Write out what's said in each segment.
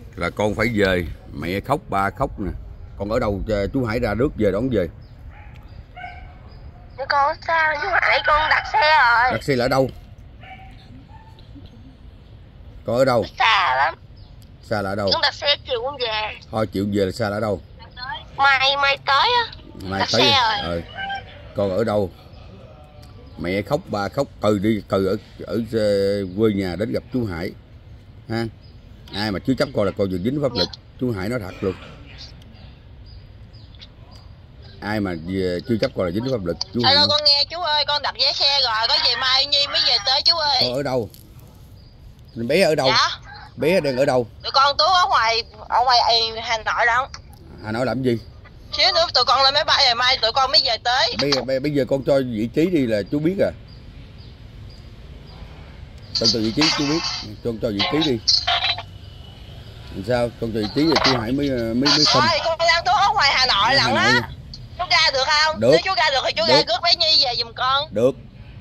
là con phải về. Mẹ khóc, ba khóc nè. Con ở đâu chú Hải ra rước về đón về? Con sao chú Hải, con đặt xe rồi. Đặt xe là ở đâu? Con ở đâu? Xa lắm. Xa là ở đâu? Con đặt xe chiều con về. Thôi chịu về là xa là ở đâu? Mai tới á. Mai đặt tới xe rồi. Con ở đâu? Mẹ khóc, ba khóc, từ ở quê nhà đến gặp chú Hải ha. Ai mà chứ chấp con là con vừa dính pháp luật. Chú Hải nói thật luôn. Ai mà chưa chấp con là dính pháp luật. Chú Alo con nghe chú ơi, con đặt vé xe rồi, có gì mai Nhi mới về tới chú ơi. Con ở đâu? Bé ở đâu? Dạ? Bé đang ở đâu? Tụi con Tú ở ngoài Hà Nội đó. Hà Nội làm gì? Xíu nữa tụi con lên máy bay rồi mai tụi con mới về tới. Bây giờ con cho vị trí đi là chú biết à. Con cho vị trí chú biết. Con cho vị trí đi. Làm sao? Con cho vị trí rồi chú Hải mới không. Thôi con đang Tú ở ngoài Hà Nội lận á. Chú ra được không? Được. Nếu chú ra được thì chú ra rước bé Nhi về giùm con. Được.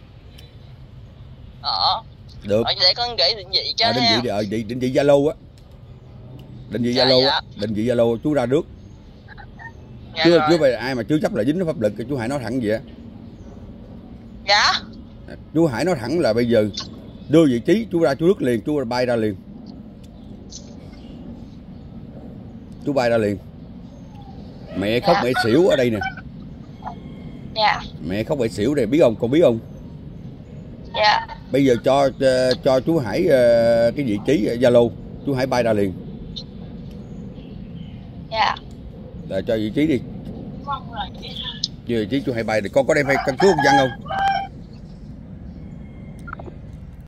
Được. Để con gửi định vị cho định vị Zalo á. Định vị Zalo á. Định vị Zalo chú ra rước. Dạ Chứ bây ai mà chưa chấp là dính pháp luật, chú Hải nói thẳng vậy á. Dạ. Chú Hải nói thẳng là bây giờ đưa vị trí chú ra, chú rước liền, chú bay ra liền. Chú bay ra liền. Mẹ khóc mẹ xỉu ở đây nè. Dạ. Mẹ khóc mẹ xỉu đây, biết không? Con biết không? Dạ. Bây giờ cho chú Hải cái vị trí Zalo, chú Hải bay ra liền. Dạ. Rồi cho vị trí đi. Vị trí chú Hải bay thì con có đem phải căn cước công dân không?